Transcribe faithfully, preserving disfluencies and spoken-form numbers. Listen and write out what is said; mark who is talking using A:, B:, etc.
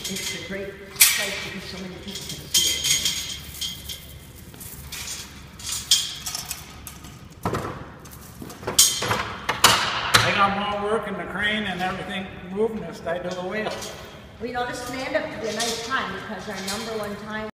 A: it's a great place because so many people can see it.
B: I got more work in the crane and everything moving as I do the wheel.
A: Well, you know, this may end up to be a nice time because our number one time